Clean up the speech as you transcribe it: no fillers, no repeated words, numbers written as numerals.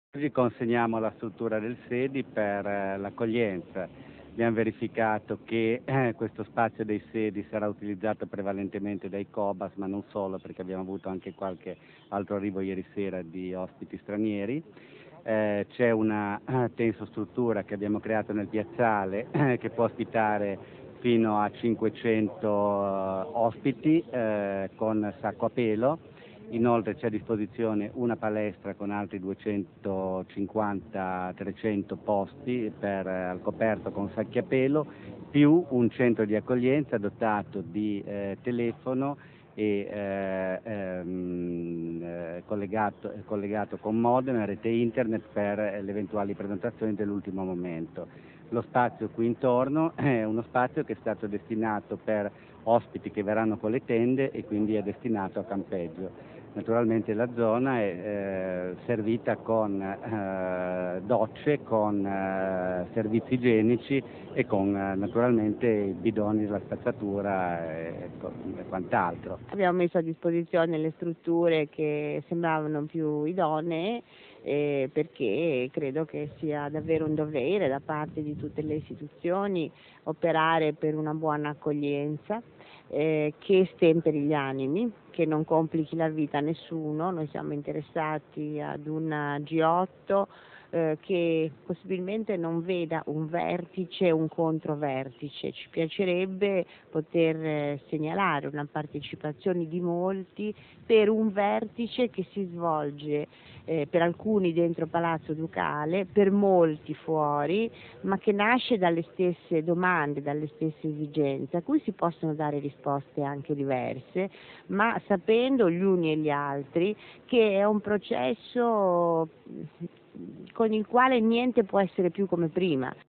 Oggi consegniamo la struttura del SEDI per l'accoglienza. Abbiamo verificato che questo spazio dei SEDI sarà utilizzato prevalentemente dai COBAS, ma non solo, perché abbiamo avuto anche qualche altro arrivo ieri sera di ospiti stranieri. C'è una tensostruttura che abbiamo creato nel piazzale che può ospitare fino a 500 ospiti con sacco a pelo. Inoltre c'è a disposizione una palestra con altri 250-300 posti al coperto con sacchi a pelo, più un centro di accoglienza dotato di telefono e collegato con modem e rete internet per le eventuali prenotazioni dell'ultimo momento. Lo spazio qui intorno è uno spazio che è stato destinato per ospiti che verranno con le tende e quindi è destinato a campeggio. Naturalmente la zona è servita con docce, con servizi igienici e con naturalmente i bidoni della spazzatura e quant'altro. Abbiamo messo a disposizione le strutture che sembravano più idonee perché credo che sia davvero un dovere da parte di tutte le istituzioni operare per una buona accoglienza che stemperi gli animi, che non complichi la vita a nessuno. Noi siamo interessati ad una G8 che possibilmente non veda un vertice e un controvertice. Ci piacerebbe poter segnalare una partecipazione di molti per un vertice che si svolge per alcuni dentro Palazzo Ducale, per molti fuori, ma che nasce dalle stesse domande, dalle stesse esigenze, a cui si possono dare risposte anche diverse, ma sapendo gli uni e gli altri che è un processo con il quale niente può essere più come prima.